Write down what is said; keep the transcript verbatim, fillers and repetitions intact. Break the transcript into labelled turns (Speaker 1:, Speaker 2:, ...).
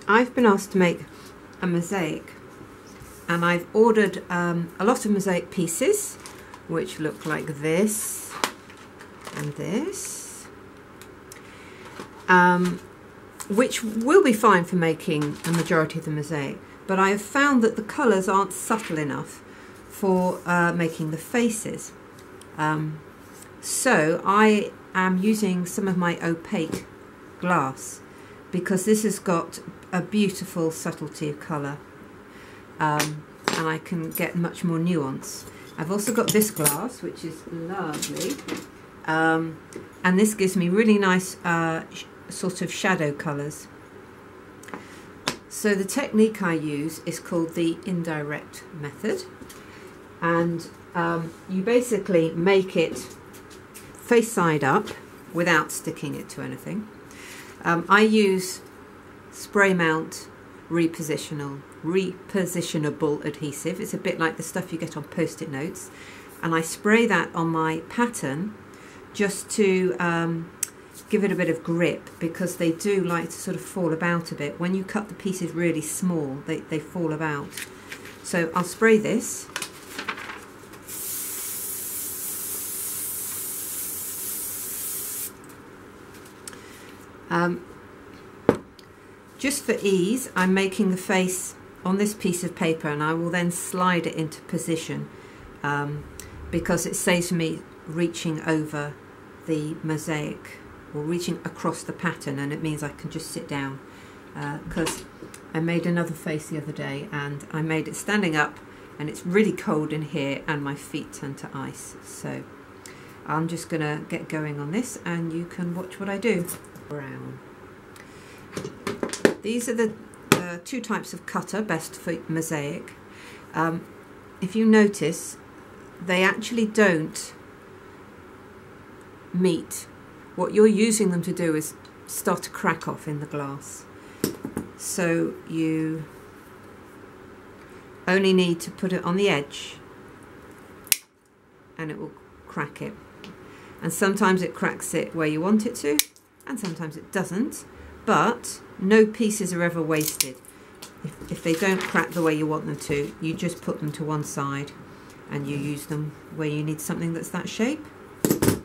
Speaker 1: I've been asked to make a mosaic, and I've ordered um, a lot of mosaic pieces which look like this and this, um, which will be fine for making the majority of the mosaic, but I have found that the colours aren't subtle enough for uh, making the faces. Um, so I am using some of my opaque glass, because this has got a beautiful subtlety of colour, um, and I can get much more nuance. I've also got this glass, which is lovely, um, and this gives me really nice uh, sort of shadow colours. So the technique I use is called the indirect method, and um, you basically make it face side up without sticking it to anything. Um, I use spray mount repositional, repositionable adhesive. It's a bit like the stuff you get on post-it notes, and I spray that on my pattern just to um, give it a bit of grip, because they do like to sort of fall about a bit. When you cut the pieces really small, they, they fall about. So I'll spray this. Um, just for ease, I'm making the face on this piece of paper, and I will then slide it into position, um, because it saves me reaching over the mosaic or reaching across the pattern, and it means I can just sit down, because uh, I made another face the other day and I made it standing up, and it's really cold in here and my feet turn to ice. So I'm just gonna get going on this, and you can watch what I do. Brown. These are the uh, two types of cutter best for mosaic. Um, if you notice, they actually don't meet. What you're using them to do is start to crack off in the glass. So you only need to put it on the edge and it will crack it. And sometimes it cracks it where you want it to, and sometimes it doesn't, but no pieces are ever wasted. If, if they don't crack the way you want them to, you just put them to one side and you use them where you need something that's that shape.